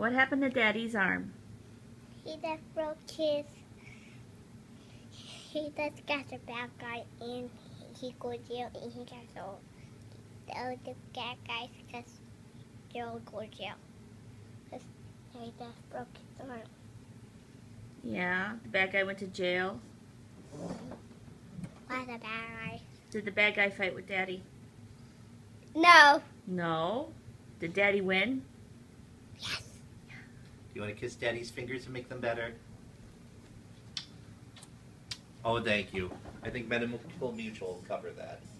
what happened to Daddy's arm? He just broke his. He just got a bad guy and he go jail and he got so the other bad guys because they'll go jail. Because he just broke his arm. Yeah, the bad guy went to jail. Why the bad guy? Did the bad guy fight with Daddy? No. No. Did Daddy win? Yes. Do you want to kiss Daddy's fingers and make them better? Oh, thank you. I think Medical Mutual will cover that.